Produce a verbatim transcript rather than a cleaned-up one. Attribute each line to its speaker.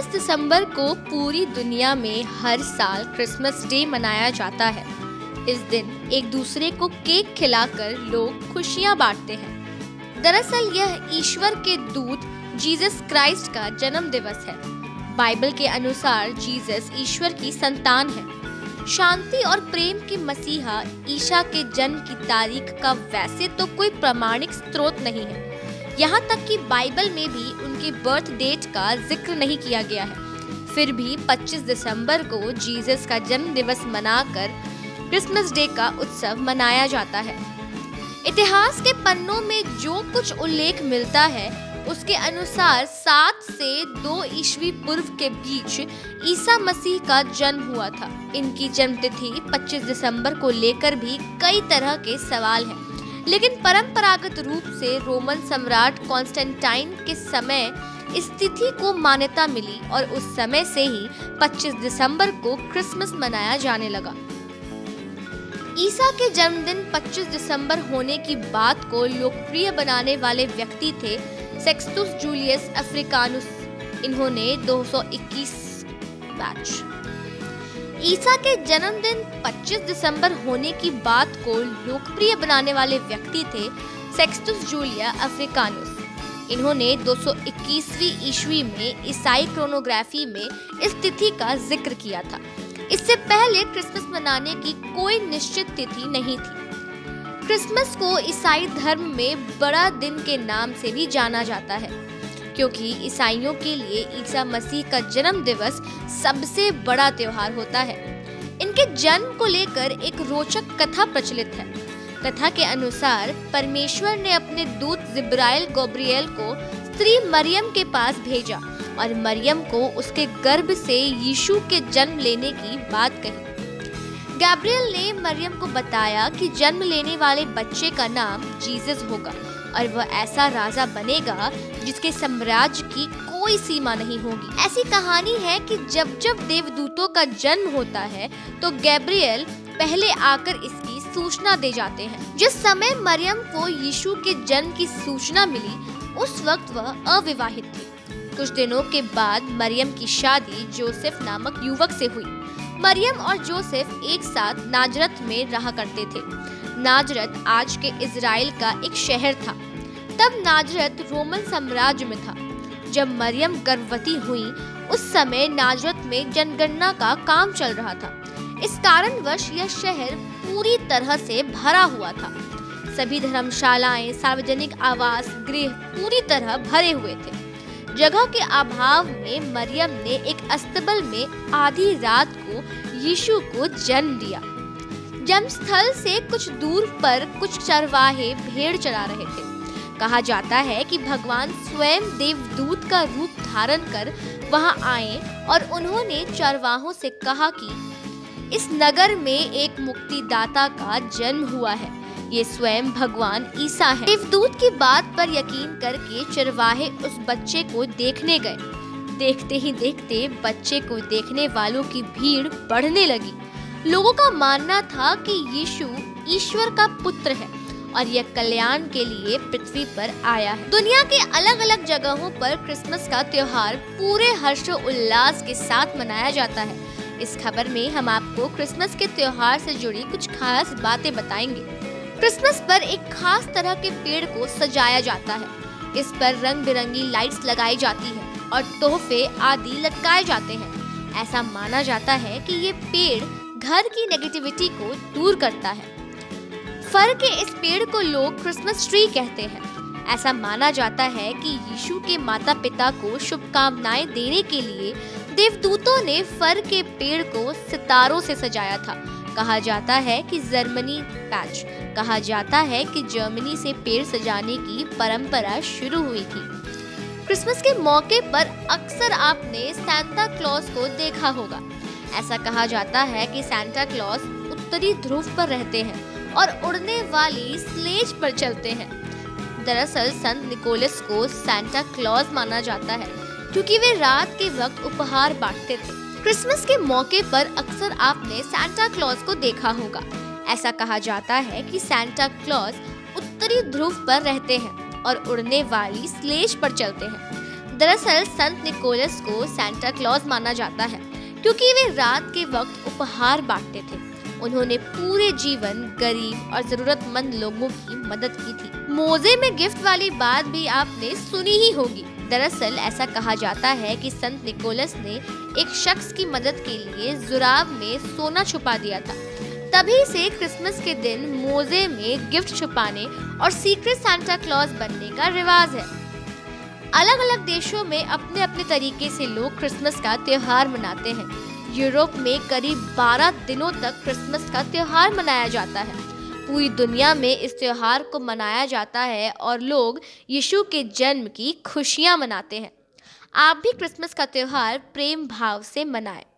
Speaker 1: दिसंबर को पूरी दुनिया में हर साल क्रिसमस डे मनाया जाता है। इस दिन एक दूसरे को केक खिलाकर लोग खुशियां बांटते हैं। दरअसल यह ईश्वर के दूत जीसस क्राइस्ट का जन्म दिवस है। बाइबल के अनुसार जीसस ईश्वर की संतान है। शांति और प्रेम के मसीहा ईसा के जन्म की तारीख का वैसे तो कोई प्रमाणिक स्रोत नहीं है। यहाँ तक कि बाइबल में भी उनके बर्थ डेट का जिक्र नहीं किया गया है। फिर भी पच्चीस दिसंबर को जीसस का जन्म दिवस मनाकर क्रिसमस डे का उत्सव मनाया जाता है। इतिहास के पन्नों में जो कुछ उल्लेख मिलता है उसके अनुसार सात से दो ईस्वी पूर्व के बीच ईसा मसीह का जन्म हुआ था। इनकी जन्मतिथि पच्चीस दिसंबर को लेकर भी कई तरह के सवाल हैं, लेकिन परंपरागत रूप से रोमन सम्राट कॉन्स्टेंटाइन के समय इस तिथि को मान्यता मिली और उस समय से ही पच्चीस दिसंबर को क्रिसमस मनाया जाने लगा। ईसा के जन्मदिन पच्चीस दिसंबर होने की बात को लोकप्रिय बनाने वाले व्यक्ति थे सेक्सटस जूलियस अफ्रीकानुस। इन्होंने दो सौ इक्कीस बैच ईसा के जन्मदिन पच्चीस दिसंबर होने की बात को लोकप्रिय बनाने वाले व्यक्ति थे सेक्सटस जूलिया अफ्रीकानुस। इन्होंने दो सौ इक्कीसवीं ईस्वी में ईसाई क्रोनोग्राफी में इस तिथि का जिक्र किया था। इससे पहले क्रिसमस मनाने की कोई निश्चित तिथि नहीं थी। क्रिसमस को ईसाई धर्म में बड़ा दिन के नाम से भी जाना जाता है, क्योंकि ईसाइयों के लिए ईसा मसीह का जन्म दिवस सबसे बड़ा त्योहार होता है। इनके जन्म को लेकर एक रोचक कथा प्रचलित है। कथा के अनुसार परमेश्वर ने अपने दूत जिब्राइल गब्रिएल को स्त्री मरियम के पास भेजा और मरियम को उसके गर्भ से यीशु के जन्म लेने की बात कही। गैब्रियल ने मरियम को बताया कि जन्म लेने वाले बच्चे का नाम जीसस होगा और वह ऐसा राजा बनेगा जिसके साम्राज्य की कोई सीमा नहीं होगी। ऐसी कहानी है कि जब जब देवदूतों का जन्म होता है तो गैब्रियल पहले आकर इसकी सूचना दे जाते हैं। जिस समय मरियम को यीशु के जन्म की सूचना मिली उस वक्त वह अविवाहित थी। कुछ दिनों के बाद मरियम की शादी जोसेफ नामक युवक से हुई। मरियम और जोसेफ एक साथ नाजरत में रहा करते थे। नाजरत आज के इजराइल का एक शहर था। तब नाजरत रोमन साम्राज्य में था। जब मरियम गर्भवती हुई उस समय नाजरत में जनगणना का काम चल रहा था। इस कारणवश यह शहर पूरी तरह से भरा हुआ था। सभी धर्मशालाएं, सार्वजनिक आवास गृह पूरी तरह भरे हुए थे। जगह के अभाव में मरियम ने एक अस्तबल में आधी रात को यीशु को जन्म दिया। जन्म स्थल से कुछ दूर पर कुछ चरवाहे भेड़ चरा रहे थे। कहा जाता है कि भगवान स्वयं देवदूत का रूप धारण कर वहां आए और उन्होंने चरवाहों से कहा कि इस नगर में एक मुक्तिदाता का जन्म हुआ है। ये स्वयं भगवान ईसा है। देवदूत की बात पर यकीन करके चरवाहे उस बच्चे को देखने गए। देखते ही देखते बच्चे को देखने वालों की भीड़ बढ़ने लगी। लोगों का मानना था कि यीशु ईश्वर का पुत्र है और यह कल्याण के लिए पृथ्वी पर आया है। दुनिया के अलग अलग जगहों पर क्रिसमस का त्योहार पूरे हर्षोल्लास के साथ मनाया जाता है। इस खबर में हम आपको क्रिसमस के त्योहार से जुड़ी कुछ खास बातें बताएंगे। क्रिसमस पर एक खास तरह के पेड़ को सजाया जाता है। इस पर रंग बिरंगी लाइट्स लगाई जाती है और तोहफे आदि लटकाए जाते हैं। ऐसा माना जाता है कि ये पेड़ घर की नेगेटिविटी को दूर करता है। फर के इस पेड़ को लोग क्रिसमस ट्री कहते हैं। ऐसा माना जाता है कि यीशु के माता पिता को शुभकामनाएं देने के लिए देवदूतों ने फर के पेड़ को सितारों से सजाया था। कहा जाता है कि जर्मनी पैच कहा जाता है कि जर्मनी से पेड़ सजाने की परंपरा शुरू हुई थी। क्रिसमस के मौके पर अक्सर आपने सांता क्लॉज को देखा होगा। ऐसा कहा जाता है कि सांता क्लॉज उत्तरी ध्रुव पर रहते हैं और उड़ने वाली स्लेज पर चलते हैं। दरअसल संत निकोलस को सांता क्लॉज माना जाता है क्योंकि वे रात के वक्त उपहार बांटते थे। क्रिसमस के मौके पर अक्सर आपने सांता क्लॉज को देखा होगा। ऐसा कहा जाता है कि सांता क्लॉज उत्तरी ध्रुव पर रहते हैं और उड़ने वाली स्लेज पर चलते हैं। दरअसल संत निकोलस को सांता क्लॉज माना जाता है क्योंकि वे रात के वक्त उपहार बांटते थे। उन्होंने पूरे जीवन गरीब और जरूरतमंद लोगों की मदद की थी। मोजे में गिफ्ट वाली बात भी आपने सुनी ही होगी। दरअसल ऐसा कहा जाता है कि संत निकोलस ने एक शख्स की मदद के लिए जुराब में सोना छुपा दिया था। तभी से क्रिसमस के दिन मोजे में गिफ्ट छुपाने और सीक्रेट सांता क्लॉज बनने का रिवाज है। अलग अलग देशों में अपने अपने तरीके से लोग क्रिसमस का त्योहार मनाते हैं। यूरोप में करीब बारह दिनों तक क्रिसमस का त्योहार मनाया जाता है। पूरी दुनिया में इस त्योहार को मनाया जाता है और लोग यीशु के जन्म की खुशियां मनाते हैं। आप भी क्रिसमस का त्योहार प्रेम भाव से मनाएं।